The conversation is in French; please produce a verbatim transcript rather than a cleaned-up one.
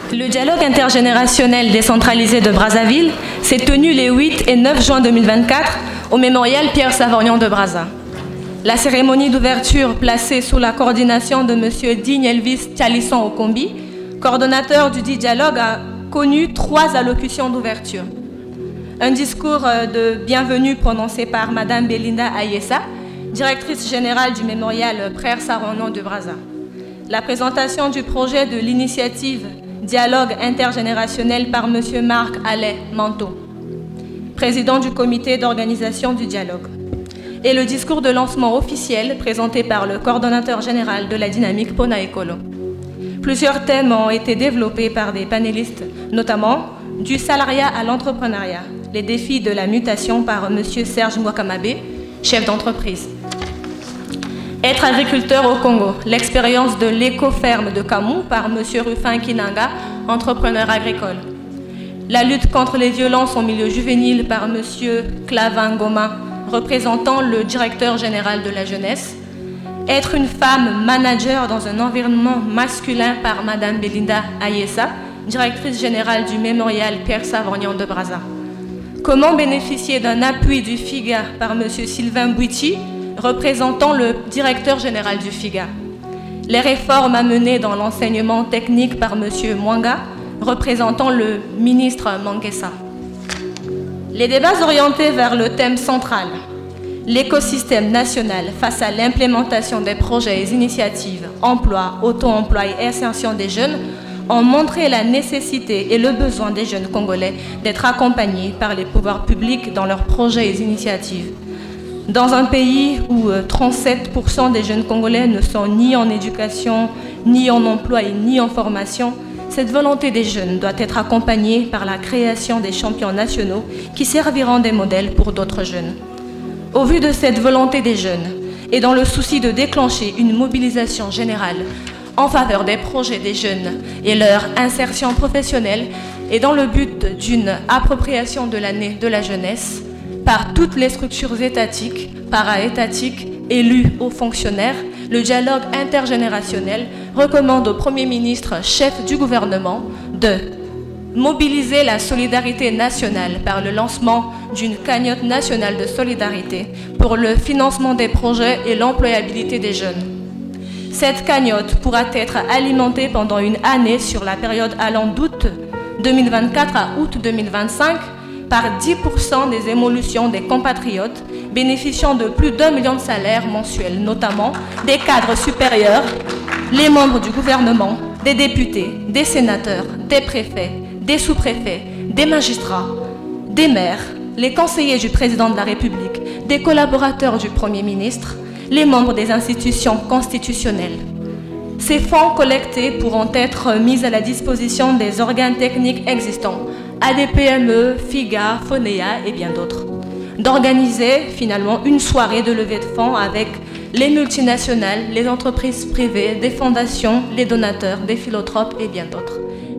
Le dialogue intergénérationnel décentralisé de Brazzaville s'est tenu les huit et neuf juin deux mille vingt-quatre au mémorial Pierre Savorgnan de Brazza. La cérémonie d'ouverture placée sous la coordination de M. Digne Elvis Tchalisson Okombi, coordonnateur du dit dialogue, a connu trois allocutions d'ouverture. Un discours de bienvenue prononcé par Mme Belinda Ayessa, directrice générale du mémorial Pierre Savorgnan de Brazza. La présentation du projet de l'initiative Dialogue intergénérationnel par M. Marc Allais Manteau, président du comité d'organisation du dialogue. Et le discours de lancement officiel présenté par le coordonnateur général de la dynamique Pona Ekolo. Plusieurs thèmes ont été développés par des panélistes, notamment du salariat à l'entrepreneuriat, les défis de la mutation par M. Serge Mwakamabe, chef d'entreprise. Être agriculteur au Congo, l'expérience de l'éco-ferme de Kamou par M. Rufin Kinanga, entrepreneur agricole. La lutte contre les violences au milieu juvénile par M. Clavin Goma, représentant le directeur général de la jeunesse. Être une femme manager dans un environnement masculin par Mme Belinda Ayessa, directrice générale du mémorial Pierre Savorgnan de Brazza. Comment bénéficier d'un appui du FIGA par M. Sylvain Bouiti, représentant le directeur général du FIGA. Les réformes à mener dans l'enseignement technique par M. Mwanga, représentant le ministre Manguessa. Les débats orientés vers le thème central, l'écosystème national face à l'implémentation des projets et initiatives, emploi, auto-emploi et insertion des jeunes, ont montré la nécessité et le besoin des jeunes Congolais d'être accompagnés par les pouvoirs publics dans leurs projets et initiatives. Dans un pays où trente-sept pour cent des jeunes Congolais ne sont ni en éducation, ni en emploi et ni en formation, cette volonté des jeunes doit être accompagnée par la création des champions nationaux qui serviront des modèles pour d'autres jeunes. Au vu de cette volonté des jeunes et dans le souci de déclencher une mobilisation générale en faveur des projets des jeunes et leur insertion professionnelle et dans le but d'une appropriation de l'année de la jeunesse par toutes les structures étatiques, para-étatiques, élus aux fonctionnaires, le dialogue intergénérationnel recommande au Premier ministre, chef du gouvernement, de mobiliser la solidarité nationale par le lancement d'une cagnotte nationale de solidarité pour le financement des projets et l'employabilité des jeunes. Cette cagnotte pourra être alimentée pendant une année sur la période allant d'août deux mille vingt-quatre à août deux mille vingt-cinq par dix pour cent des émolutions des compatriotes bénéficiant de plus d'un million de salaires mensuels, notamment des cadres supérieurs, les membres du gouvernement, des députés, des sénateurs, des préfets, des sous-préfets, des magistrats, des maires, les conseillers du président de la République, des collaborateurs du Premier ministre, les membres des institutions constitutionnelles. Ces fonds collectés pourront être mis à la disposition des organes techniques existants, A D P M E, FIGA, FONEA et bien d'autres. D'organiser finalement une soirée de levée de fonds avec les multinationales, les entreprises privées, des fondations, les donateurs, des philantropes et bien d'autres.